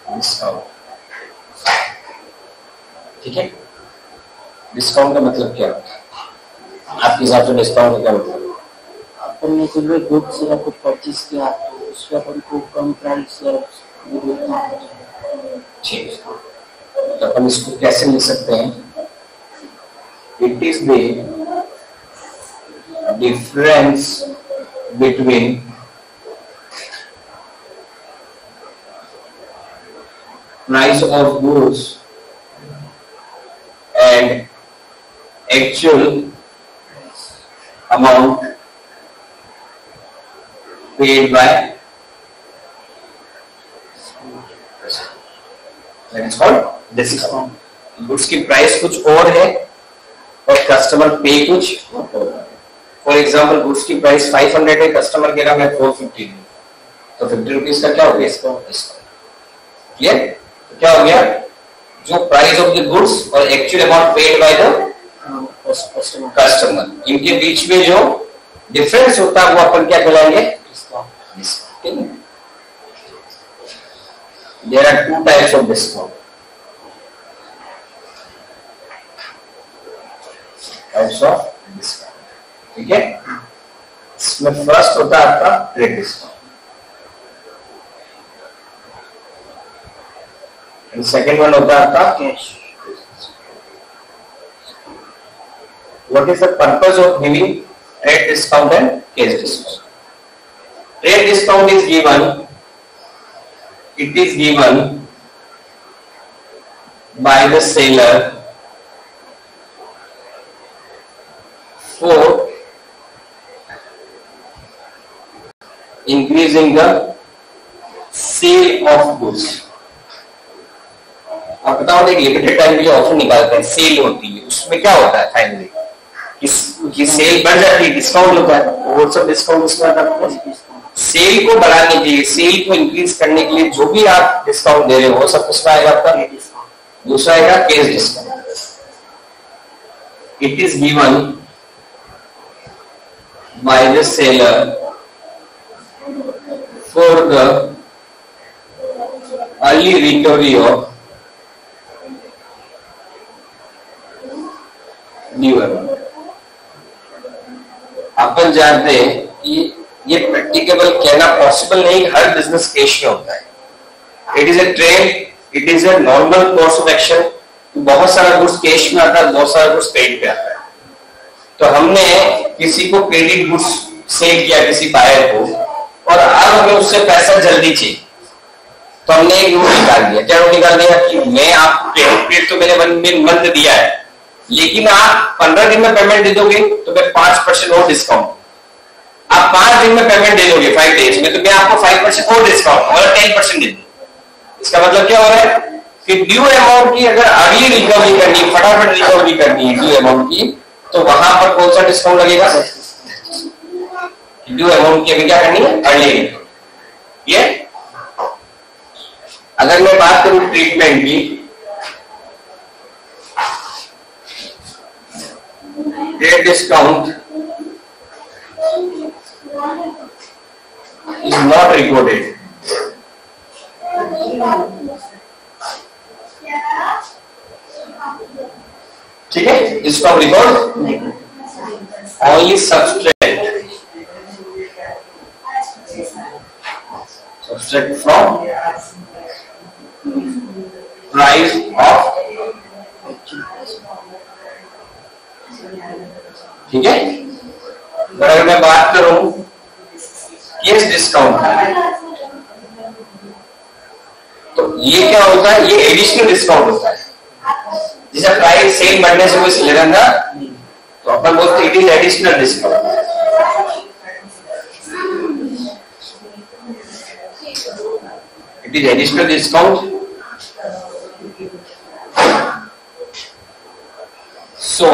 Discount. ठीक है, discount का मतलब क्या होता है आपके हिसाब से? डिस्काउंट का क्या मतलब? अपन ने कोई भी गुड्स या कुछ परचेज किया तो उससे अपन को कम प्राइस देता है। ठीक, तो अपन इसको कैसे लिख सकते हैं? It is the difference between price of goods and actual amount paid by, that is called discount. Goods की प्राइस कुछ और है और कस्टमर पे कुछ और। फॉर एग्जाम्पल गुड्स की प्राइस 500 है, कस्टमर कह रहा मैं 450 दूं, तो 50 रुपीज का क्या हो गया? क्लियर? तो क्या हो गया? जो प्राइस ऑफ द गुड्स और actual amount paid by the customer, इनके बीच में जो डिफरेंस होता है वो अपन क्या कहलाएंगे? Discount. There are two types of discount. Types of discount, ठीक है? इसमें फर्स्ट होता है आपका trade discount, and second one होता है आपका cash. What is the purpose of giving trade discount and cash discount? Trade discount is given, it is given by the seller for increasing the sale of goods. आप बताओ, एक limited time के लिए offer निकालते हैं, cell होती है, उसमें क्या होता है? फाइनली कि सेल बढ़ जाती है, डिस्काउंट होता है, वो सब डिस्काउंट उसमें आता है। सेल को बढ़ाने के लिए, सेल को इंक्रीज करने के लिए जो भी आप डिस्काउंट दे रहे हो वो सब उसमें आएगा आपका। दूसरा आएगा cash discount. It is given by the seller for the early recovery of new amount. अपन जानते हैं कि ये प्रैक्टिकेबल कहना पॉसिबल नहीं, हर बिजनेस केस में होता है। It is a trend, it is a normal course of action. बहुत सारा गुड्स कैश में आता है, बहुत सारा गुड्स क्रेडिट पे आता है। तो हमने किसी को क्रेडिट गुड्स सेल किया किसी बायर को, और अब हमें उससे पैसा जल्दी चाहिए, तो हमने एक रूल निकाल दिया। क्या रूल निकाल दिया? कि मैं आपको क्रेडिट तो मैंने 1 मंथ दिया है, लेकिन आप 15 दिन में पेमेंट दे दोगे तो मैं 5% और डिस्काउंट। आप 5 दिन में पेमेंट दे दोगे 5 डेज में, तो मैं आपको 5% और डिस्काउंट और 10% दे दूं। इसका मतलब क्या हो रहा है कि ड्यू अमाउंट की अगर अर्ली रिकवरी करनी है, फटाफट रिकवरी करनी है ड्यू अमाउंट की, तो वहां पर कौन सा डिस्काउंट लगेगा? ड्यू अमाउंट की अभी क्या करनी है? Early recovery. ये अगर मैं बात करूं ट्रीटमेंट की, trade discount is not recorded. ठीक है, इसको हम record only subtract from price of, ठीक है। अगर मैं बात करूं कैश डिस्काउंट, तो ये क्या होता है? ये एडिशनल डिस्काउंट होता है। जैसे प्राइस सेल बढ़ने से कोई ले रहा, तो अपन बोलते it is additional discount. It is additional discount. So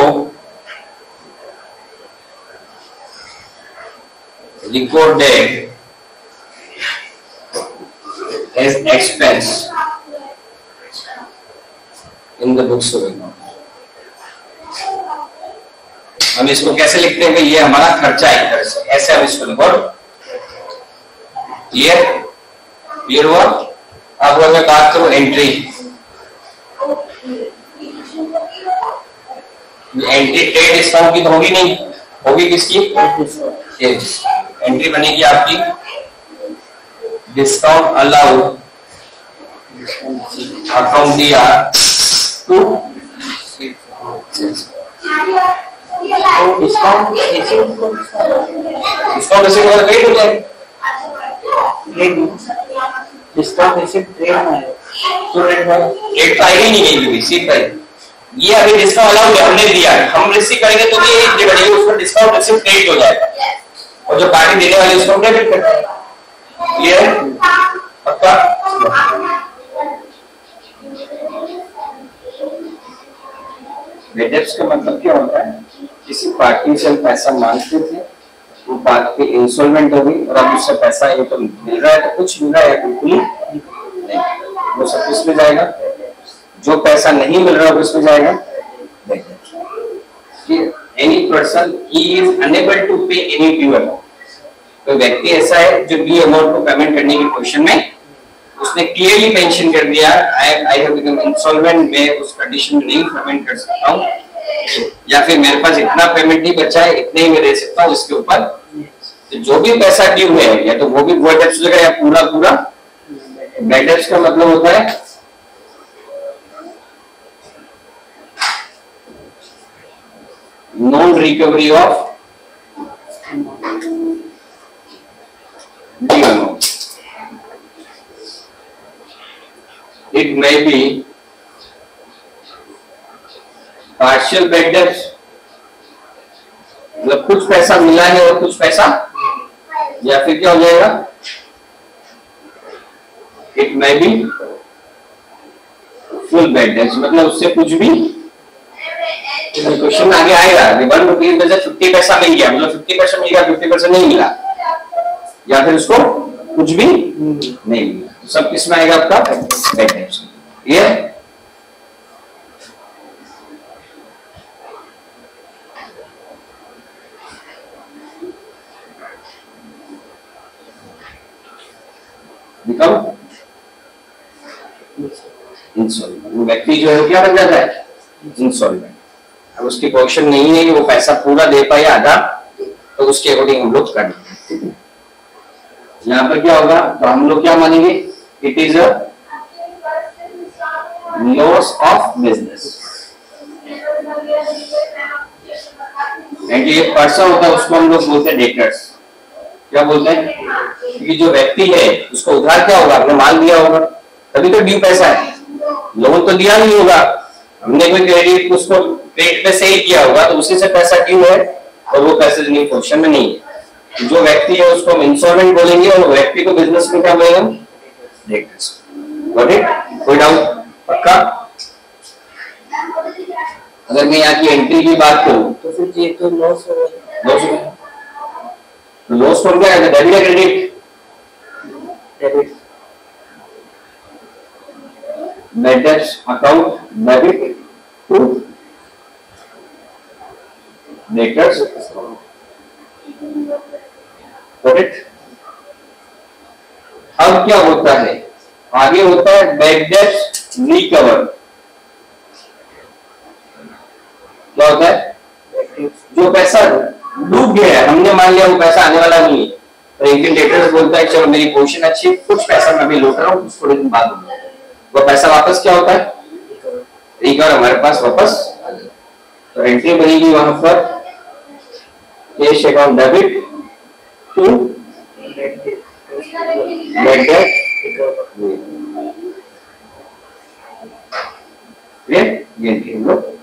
recorded as expense in the books of account। हम इसको कैसे लिखते हैं कि ये हमारा खर्चा है, एक तरह से ऐसे हम इसको रिकॉर्ड। क्लियर? क्लियर हुआ? अब अगर मैं बात करूं एंट्री, एंट्री ट्रेड डिस्काउंट की तो होगी नहीं, होगी किसकी? एंट्री बनेगी आपकी डिस्काउंट अलाउड अकाउंट दिया टू डिस्काउंट रिसीव कर पेड हो जाए। डिस्काउंट रिसीव ट्रेड में है तो रेट तो आएगी नहीं कहीं भी, सीट पर ये अभी डिस्काउंट अलाउड हमने दिया है, हम रिसीव करेंगे तो भी एंट्री बनेगी, उसमें डिस्काउंट रिसीव क्रेडिट हो जाएगा और जो पार्टी देने वाली उसको क्रेडिट करते हैं। क्लियर है? पक्का? बेडेप्स का मतलब क्या होता है? किसी पार्टी से हम पैसा मांगते थे, वो पार्टी इंसॉल्वेंट हो गई और अब उससे पैसा ये तो मिल रहा है तो कुछ मिल रहा है बिल्कुल नहीं, वो सब किसमें जाएगा? जो पैसा नहीं मिल रहा है उसमें जाएगा any person he is unable to pay any due amount. तो व्यक्ति ऐसा है जो ड्यू अमाउंट को पेमेंट करने की पोजीशन में, उसने क्लियरली मेंशन कर दिया आई हैव बिकम इंसॉल्वेंट, मैं उस कंडीशन में नहीं पेमेंट कर सकता हूँ, या फिर मेरे पास इतना पेमेंट नहीं बचा है, इतने ही मैं दे सकता हूँ, इसके ऊपर तो जो भी पैसा ड्यू है या तो वो भी वॉइड डेब्ट्स हो जाएगा या पूरा पूरा बैड डेब्ट्स का मतलब होता है non recovery of due amount. It may be partial bad debts, मतलब कुछ पैसा मिला है और कुछ पैसा, या फिर क्या हो जाएगा? It may be full bad debts, मतलब उससे कुछ भी क्वेश्चन आगे आएगा 1 रुपीज में से 50 पैसा मिल गया, मतलब 50 पैसा मिल गया, 50 पैसा नहीं मिला, या फिर उसको कुछ भी नहीं मिला, तो सब किसमें आएगा आपका? Bad debts. Clear? Become insolvent, व्यक्ति जो है क्या बन जाता है? इंसॉल्वेंट। अब उसकी पोजीशन नहीं है कि वो पैसा पूरा दे पाए आधा, तो उसके अकॉर्डिंग हम लोग कर लेंगे। यहाँ पर क्या होगा? तो हम लोग क्या मानेंगे? It is a loss of business, एक पर्सन होता है उसको हम लोग बोलते हैं डेटर्स। क्या बोलते हैं? क्योंकि जो व्यक्ति है उसको उधार क्या होगा? आपने माल दिया होगा तभी तो ड्यू पैसा है, लोन तो दिया नहीं होगा, हमने कोई क्रेडिट उसको क्रेडिट पे सेल किया होगा तो उसी से पैसा ड्यू है और वो पैसे देने की पोजीशन में नहीं है। जो व्यक्ति है उसको हम इंसॉल्वेंट बोलेंगे और व्यक्ति को बिजनेस में क्या बोलेंगे? डेटर्स। Got it? कोई डाउट? पक्का? अगर मैं यहाँ की एंट्री की बात करूं तो फिर ये तो लॉस हो गया। लॉस कौन क्या है? डेबिट या credit? Debit. Debtors account debit to debtors. Got it? अब क्या होता है? आगे होता है बैड डेट्स रिकवर। क्या होता है? जो पैसा डूब गया है, हमने मान लिया वो पैसा आने वाला नहीं है, तो एक दिन डेटर्स बोलता है चलो मेरी पोजीशन अच्छी है, कुछ पैसा मैं भी लौट रहा हूँ, कुछ थोड़े दिन बाद दूंगा, वो पैसा वापस क्या होता है? रिकवर हमारे पास वापस। तो एंट्री बनेगी वहां पर cash account debit to bad debt. ये एंट्री हम लोग